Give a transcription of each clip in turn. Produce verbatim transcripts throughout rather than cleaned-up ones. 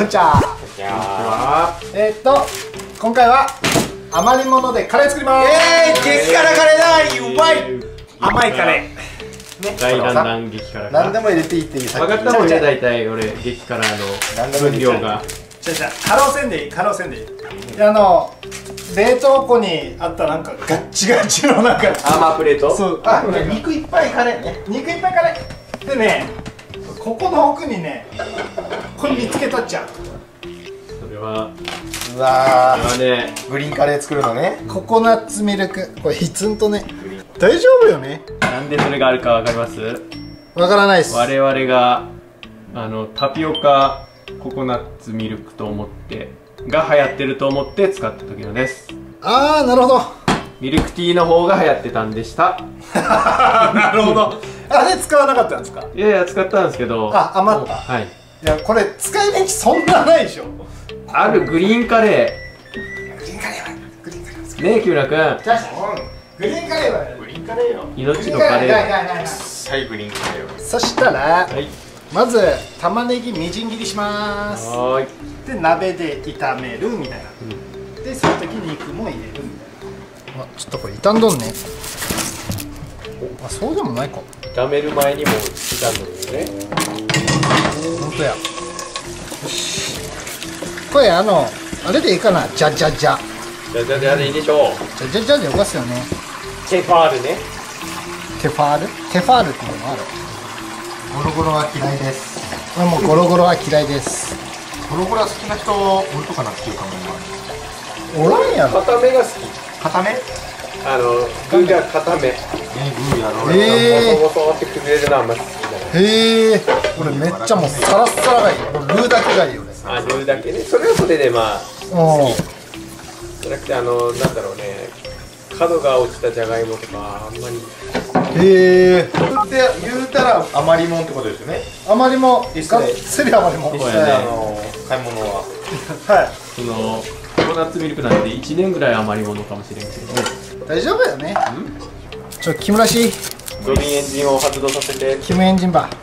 んちゃー。えーっと今回は余り物でカレー作ります。 えー、激辛カレーだ。うまい。 甘いカレー。大だんだん激辛。 何でも入れていいっていう。 分かったもんね、大体俺激辛の分量が。 じゃじゃ辛うせんでいい、辛うせんでいい。あの冷凍庫にあったなんかガッチガチのなんかアーマープレート。 そう。 あ、肉いっぱいカレーね。 肉いっぱいカレーでね、ここの奥にねこれ見つけたっちゃう。 それはうわーね、 グリーンカレー作るのね。 ココナッツミルク、これひつんとね大丈夫よね。 なんでそれがあるかわかります？ わからないです。 我々があのタピオカココナッツミルクと思ってが流行ってると思って使った時のです。 ああ、なるほど。 ミルクティーの方が流行ってたんでした。 なるほど。あれ使わなかったんですか？ いやいや使ったんですけど。 あ、余った。 はい。 いやこれ使い道そんなないでしょ。 あるグリーンカレー。グリーンカレーはグリーンカレーは好き。 ねえ木村君。 じゃあグリーンカレーはグリーンカレーよ。 命のカレー。 サイグリーンカレーよ。 そしたら、 はい、 まず玉ねぎみじん切りします。 はい。 で鍋で炒めるみたいな。うん、でその時肉も入れるみたいな。あ、ちょっとこれ傷んどんね。あ、そうでもないか。 炒める前にも傷んどるよね。 本当や。よし。これあのあれでいいかな。じゃじゃじゃ。 じゃじゃじゃでいいでしょう。 じゃじゃじゃでよかすよね。 テファールね。 テファール？テファールっていうのもある。 ゴロゴロは嫌いです。 あ、もうゴロゴロは嫌いです。 ゴロゴロ好きな人おるとかなっていうかも。 おらんやろ。 固めが好き。 固め？ あの具が固め。 え、グーやろ。 ええ。 ボソボソって崩れるのはあんま好きじゃない。 へえ。俺めっちゃもうサラッサラがいい。ルーだけがいいよね。 あ、ルーだけね。それはそれでまあ好き。じゃなくてあのなんだろうね。角が落ちたじゃがいもとかあんまり。 へえ。 って言うたら余りもんってことですよね。 余りもがっつり余りも。 実際あの買い物は。 はい。 そのココナッツミルクなんていちねんぐらい余り物かもしれんけど。 大丈夫よね。ちょ、木村氏。 ドビンエンジンを発動させて。 キムエンジンバー。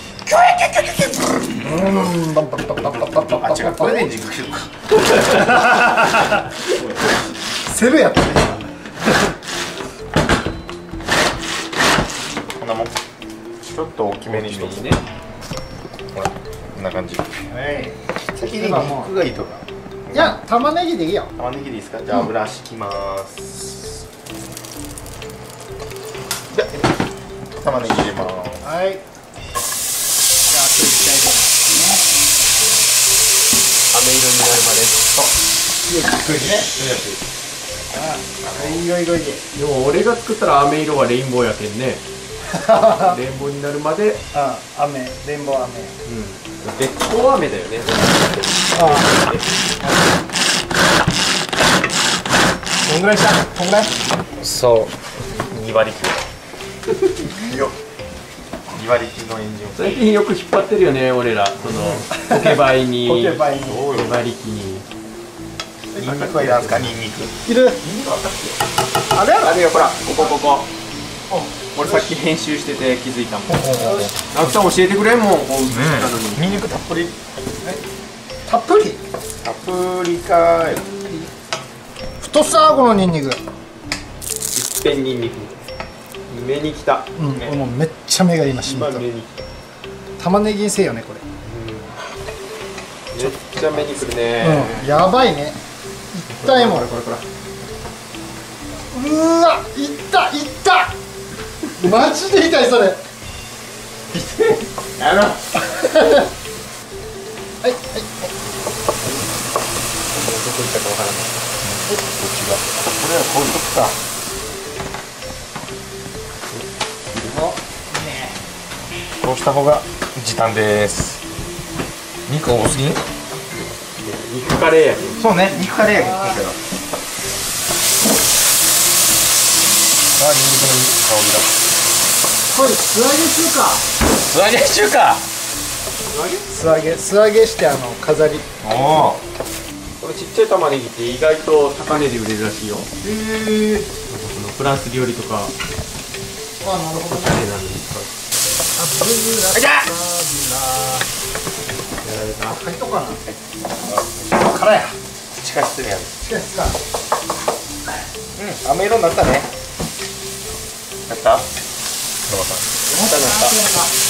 うん、バンバンバンバンバンバンバン。 あ、違う、これでエンジンかけるか。 セルやったね。 こんなもん。ちょっと大きめにしていいね。ほら、こんな感じ。はい。先に肉がいいとか。 いや、玉ねぎでいいよ。 玉ねぎでいいですか。じゃあ油敷きます。で、玉ねぎ入れます。 はい。じゃあ、それいきたいです飴色になるまで。 そう。ゆっくりね。 ね。いいよいいよいいよ。 でも俺が作ったら飴色はレインボーやけんね。レインボーになるまで。 あ、飴、レインボー飴。 うん。べっこう飴だよね。 ああ。こんぐらいした。こんぐらい。 そう。に割りき。よ。に割りきのエンジンを。 最近よく引っ張ってるよね、俺ら。そのポケバイに。 ポケバイに。 ポケバリキに。 ニンニクはいらんすか、ニンニク。 いる。あれあれよ、ほら、ここここ。俺さっき編集してて気づいたもん。直樹さん教えてくれんもん、こう映ったのに。 ニンニクたっぷり。 たっぷり。 たっぷりかーい。 太さこのニンニク。 一片ニンニク。目にきた。 うん、もうめっちゃ目が今しみた。 目にきた。 玉ねぎにせよねこれ。 めっちゃ目にくるね。 うん、やばいね。痛いもん。これこれこれ。うわ、いったいった。マジで痛いそれ。 やろう。はいはいはい。 どこ行ったかわからない。 こっちが。これはこういうとこか。こうした方が時短です。肉多すぎん？ 肉カレーやけん。 そうね、肉カレーやけん。あ、ニンニクのいい香りだ。 これ素揚げ中華。 素揚げ中華。 素揚げ素揚げしてあの飾り。 おお。 このちっちゃい玉ねぎって意外と高値で売れるらしいよ。 へえ。 そのフランス料理とか。 あ、なるほど。 おしゃれなのに使う。 油あいた。 入っとかな。辛や。 地下室にある。 地下室か。 うん、飴色になったね。なった？ロバさん。 なったなった。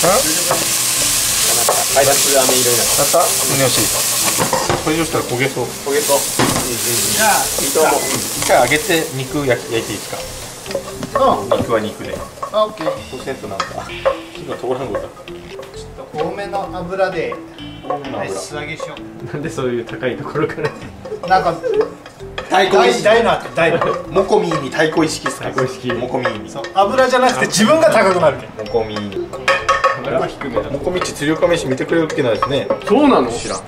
はい、ラス飴色になった。 なった？うん、よし。これ以上したら焦げそう。 焦げそう。 じゃあ、 いいと思う。 一回揚げて肉焼き焼いていいですか？ うん。 肉は肉で。 あ、オッケー。 そうせんとなんか火が通らんことだ。 ちょっと多めの油で。はい、素揚げしよう。 なんでそういう高いところから。 なんか。 太鼓意識。 大のあって大の。 モコミーに太鼓意識ですか？ 太鼓意識。 モコミーに。 そう、油じゃなくて自分が高くなるけん。 モコミー。 油は低めだ。 モコミッチ鶴岡飯見てくれるっけないですね。 そうなの？知らん。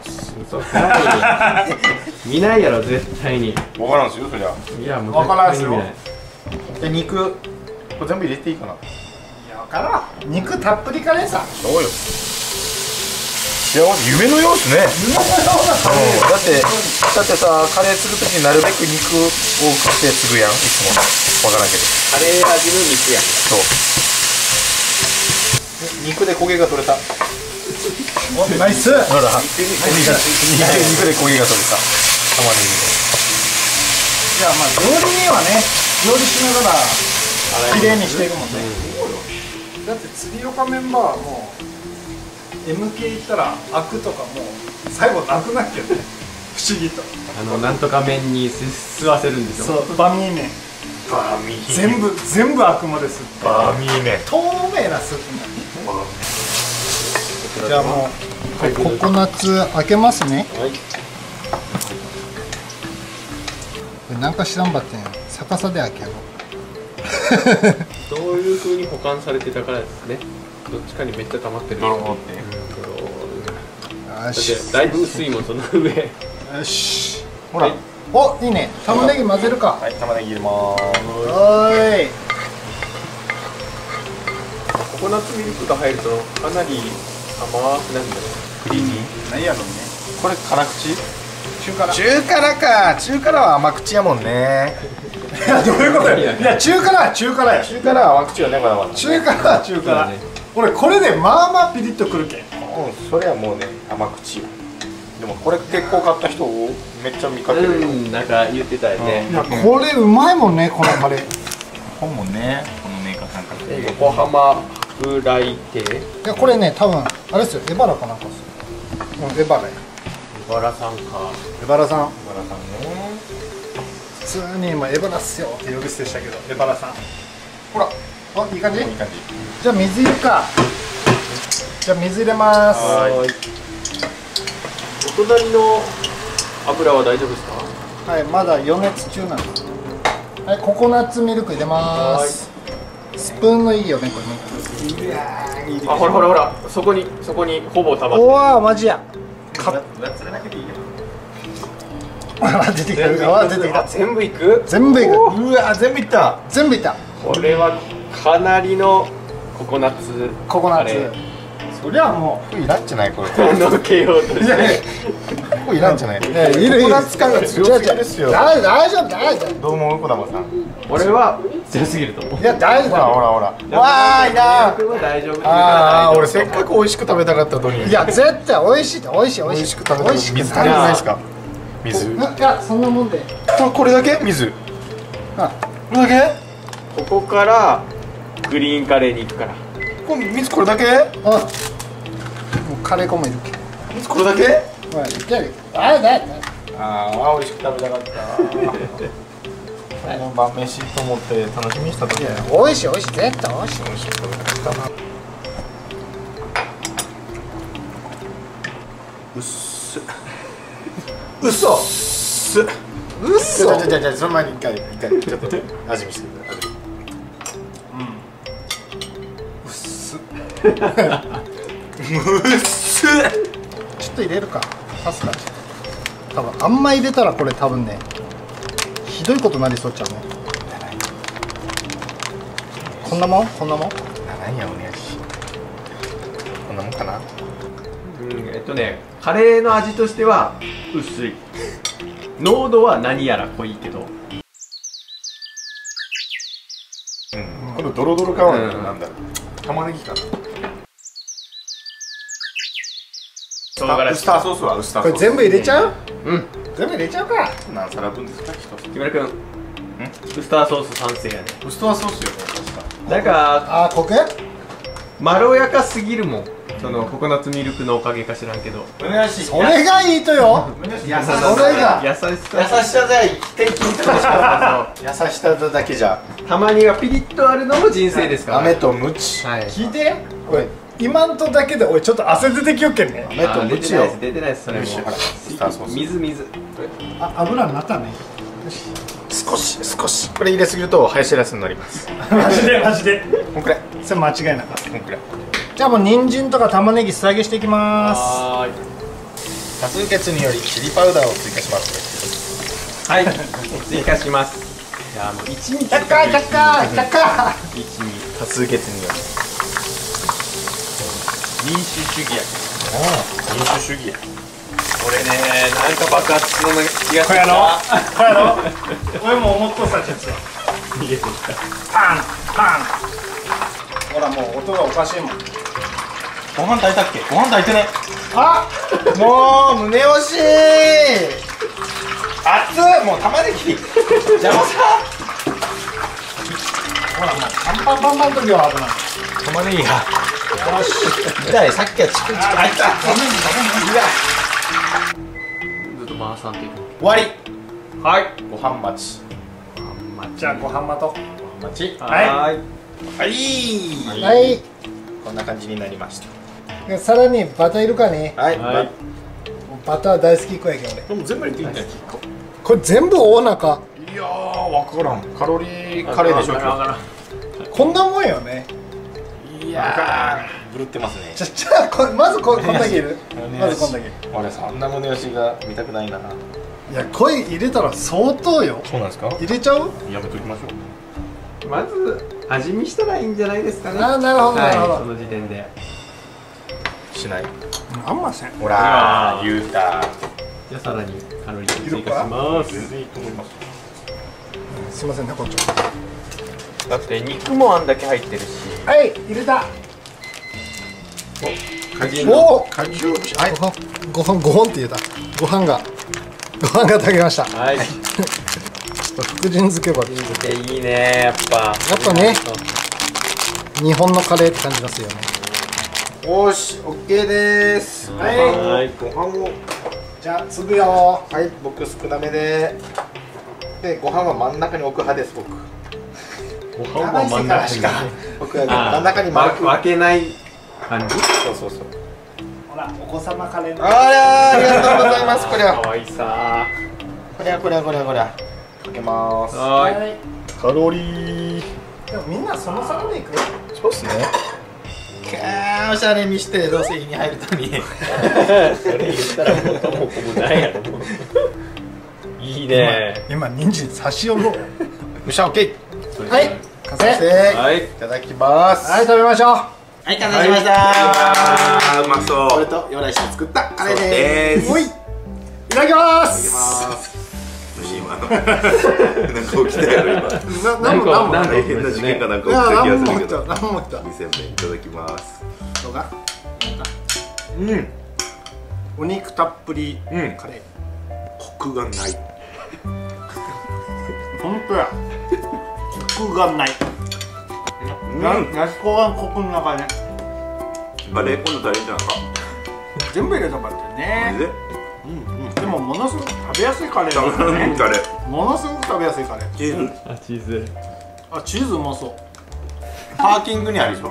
見ないやろ絶対に。 わからんですよそりゃ。 いやもうわからんすよ。 で肉これ全部入れていいかな。 いや、わからん。肉たっぷりカレーさ。 そうよ。いや夢のようですね。 夢のようなカレー。 だってだってさカレー作るときになるべく肉を食って継ぐやんいつも。わからんけど。 カレー味の肉やん。 そう。肉で焦げが取れた。 お、ナイス。 ほら。肉で焦げが取れた。玉ねぎで。 じゃあまあ料理人はね、料理しながら綺麗にしていくもんね。だって釣り岡メンバーはもう エムケー 行ったらアクとかもう最後なくなっけどね。不思議と。 あのなんとか麺に吸わせるんでしょ。 そう、バミー麺。 バミー。 全部全部アクまで吸って。 バミー麺。 透明なスープになる。じゃあもうココナッツ開けますね。 はい。 これなんか知らんばってん逆さで開けよう。 どういう風に保管されてたからですね。どっちかにめっちゃ溜まってる。 ドローって。 よし。 だいぶ薄いもんその上。 よし。ほら。お、いいね。玉ねぎ混ぜるか。 はい、玉ねぎ入れまーす。 はーい。 ココナッツミルクが入るとかなり甘くなるんだよ。 クリーミー。 何やろうね。 これ辛口？ 中辛。 中辛か。中辛は甘口やもんね。 いや、どういうことや。いや、中辛は中辛や。 中辛は甘口よね、まだまだ。 中辛は中辛。俺これでまあまあピリッとくるけん。 うん、それはもうね、甘口よ。でもこれ結構買った人めっちゃ見かけるよ。 うん、なんか言ってたよね。 いや、これうまいもんね、このカレー。 本もね、このメーカーさんから。 横浜フライ亭。 いや、これね、多分あれですよ、エバラかなんかですよ。うん、エバラや。 エバラさんか。 エバラさん。 バラさんね。 普通に今エバラっすよって呼び捨てしたけど、エバラさん。ほら、あ、いい感じ。いい感じ。じゃあ水入れるか。じゃあ水入れます。 はい。お隣の油は大丈夫ですか？ はい、まだ余熱中なんです。はい、ココナッツミルク入れます。スプーンのいいよね、これね。 あ、ほらほらほら、そこにそこにほぼたまって。 おわ、マジや。 かっ、それだけでいいよ。 あ、出てきた。あ、出てきた。 全部いく？ 全部いく。 うわ、全部いった。 全部いった。 これはかなりのココナッツ。 ココナッツ。そりゃもこれいらんじゃないこれ。 のけようとして。 これいらんじゃない。 う。ね、いるいる。 ココナッツ感が強すぎですよ。 大大丈夫大丈夫。 どうも小玉さん。 俺は強すぎると思う。 いや大丈ほらほ夫。 らほら。わーいな君は大丈夫。 ああ、俺せっかく美味しく食べたかったのに。 いや絶対美味しい美味しい美美味しい味しく食べた。 美味しく水足りないですか？水。 いやそんなもんで。 これこれだけ水。 あ、 これだけ？ ここからグリーンカレーに行くから。 これ水これだけ？ あ、もうカレー粉もいるけ。 水これだけ？ ほら、いける。あ、だだ。 ああ、美味しく食べたかった。晩飯と思って楽しみにした時は美味しい美味しい絶対美味しい。 美味しく食べたかったな。うっす。うっそ。うっす。 うっそ。 じゃじゃじゃじゃその前に一回一回ちょっと味見してください。 うっす。 うっす。 ちょっと入れるか。パスか。多分あんま入れたらこれ多分ね、ひどいことになりそうちゃうね。こんなもん？こんなもん？ 何やおねやし。こんなもんかな。 うん、えっとね、カレーの味としては薄い。濃度は何やら濃いけど。 うん。このドロドロ感はなんだろう。玉ねぎかな。 唐辛子ウスターソースはウスターソース。 これ全部入れちゃう？ うん。 全部入れちゃうか。 何皿分ですか？一つ。 木村君、ウスターソース賛成やね。 ウスターソースよ、確か。 なんかあー、コク？ まろやかすぎるもん。そのココナッツミルクのおかげか知らんけど。 お願いしそれがいいとよ。 優しそれが優しさ。 優しさじゃ否定聞いてほしかった。優しさだけじゃ。 たまにはピリッとあるのも人生ですから。 飴とムチ。 はい。 聞いて。これ今んとだけで俺ちょっと汗出てきよっけんね。 飴とムチよ。 出てないです出てないですそれも。 よしほらウスターソース。 水水。 あ、油になったね。 少し少し。これ入れすぎるとハヤシラスになります。 マジでマジで。 こんくらい。 それ間違いなかった。 こんくらい。 じゃあもう人参とか玉ねぎ素揚げしていきます。 は多数決によりチリパウダーを追加します。 ーい。はい。追加します。いやもう一日。 百回百回百回。 一味。 多数決により。 民主主義や。 ああ、民主主義や。 これね、なんか爆発しそうな気がするこれやろこれやろ俺も思っとったやつや。 逃げてきパンパン。ほらもう音がおかしいもん。 ご飯炊いたっけ？ご飯炊いてね。 あ、 もう胸押し熱っ。もう玉ねぎ邪魔さ。 ほらもうパンパンパンパンの時は危ない。 玉ねぎがよし。 痛い。さっきはチクチク入った。 ずっと回さんといけない。 終わり。 はい。 ご飯待ち。 じゃあご飯まと。 待ち。 はいはい。 はい。 はい。 こんな感じになりました。 でさらにバターいるかね。 はい。 はい。 バター大好きっ子やけん俺。 でも全部入れていいんだよ。 これ全部大中。 いやー、わからん。カロリーカレーでしょ。 わからんわからんこんなもんよね。 いやー、ぶるってますね。 じゃじゃあこまずここんだけいる。まずこんだけ。 俺そんな胸押しが見たくないな。 いや声入れたら相当よ。 そうなんですか？ 入れちゃう？ やめときましょう。 まず味見したらいいんじゃないですかね。 あーなるほどなるほどはい、その時点で。 しない。 あんません。 ほらー、言うた。 じゃあさらにカロリー追加します。 全然いいと思います。 すいませんねこっち。 だって肉もあんだけ入ってるし。 はい入れた。 鍵おお。 鍵をはい。 ご飯ご飯って言えた。ご飯がご飯が炊けました。 はい。 ちょっと福神漬けばやでいいねやっぱ。 っぱね日本のカレーって感じますよね。 おーし、オッケーでーす。 はいはい。 ご飯を。 じゃあ粒よ。 はい、僕少なめで。で、ご飯は真ん中に置く派です、僕。 ご飯は真ん中に。 僕はね、真ん中に丸く。 分けない感じ。 そうそうそう。 ほらお子様カレーの。 あらー、ありがとうございます。こりゃ。 可愛さ。 こりゃこりゃこりゃこりゃ。かけまーす。 はい。 カロリー。 でもみんなその皿でいく。 そうっすね。キャー、おしゃれにしてどうせ胃に入るとに。 それ言ったらもうともこもないやろ。いいね。 今人参差し寄ろう。 むしゃオッケー。 はい完成。 はい。 いただきます。 はい食べましょう。 はい、完成しました。 あーうまそう。 これとヨライシで作ったカレーでーす。 おいいただきます。 いただきます今のなんか起きたやろ今。 ななんもなんもなんか大変な事件かなんかいや起きた気なんも起きがするけど。 たなんも起きた。 にせんめんいただきます。 どうかうん、 お肉たっぷりうん、 カレコクがない。 ー。本当や。コクがない。なやしこがコクの中ね。 あれ今度大変じゃなか。 全部入れたからマねジ。で？ でもものすごく食べやすいカレーダメだね。 だね。 ものすごく食べやすいカレー。 チーズ。 あチーズ。 あチーズうまそう。 パーキングにありそう。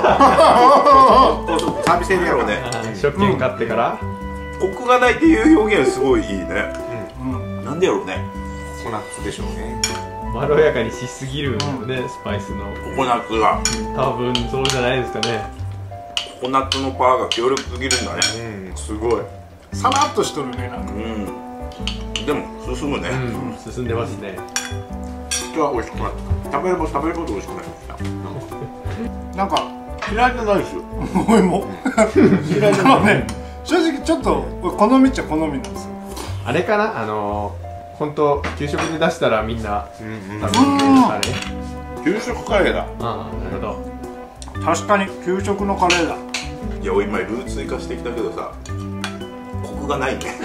サービスエリアのね。 食券買ってから。 コクがないっていう表現すごいいいね。 うん。 なんでやろうね。 ココナッツでしょうね。 まろやかにしすぎるのね、スパイスの。 ココナッツが多分そうじゃないですかね。 ココナッツのパワーが強力すぎるんだね。 うん、すごい。 さらっとしとるねなんか。 うん。でも進むね。 うん、進んでますね。 今日は美味しくなった。食べれば食べるほど美味しくなりました。 なんか嫌いじゃないですよ。 俺も嫌いじゃないね。正直ちょっと俺好みっちゃ好みなんですよ。 あれかな、あのー、本当給食で出したらみんなうん食べてくれるカレー。 給食カレーだ。 ああ、なるほど。 確かに給食のカレーだ。 いや俺今ルーツ追加してきたけどさ、 クがないね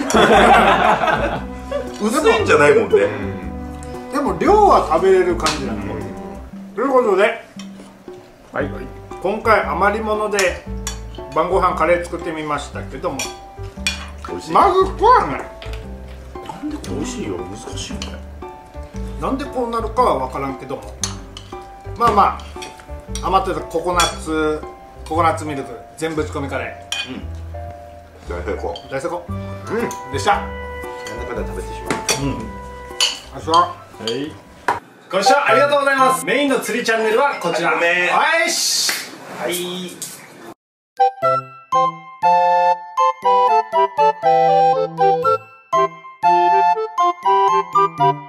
薄いんじゃないもんね。 でも量は食べれる感じだね。ということで、 はい、 今回余り物で晩ご飯カレー作ってみましたけども、 美味しい。 まずくはない。 なんで美味しいよ、難しいよね。 なんでこうなるかは分からんけども、まあまあ余ってたココナッツココナッツミルク全部打ち込みカレ大成功。 ー大成功、うん、でした。 なんだかんだ食べてしまう。 うん、あしははいご視聴ありがとうございます。メインの釣りチャンネルはこちら。 ごめんはいしはい。 はい。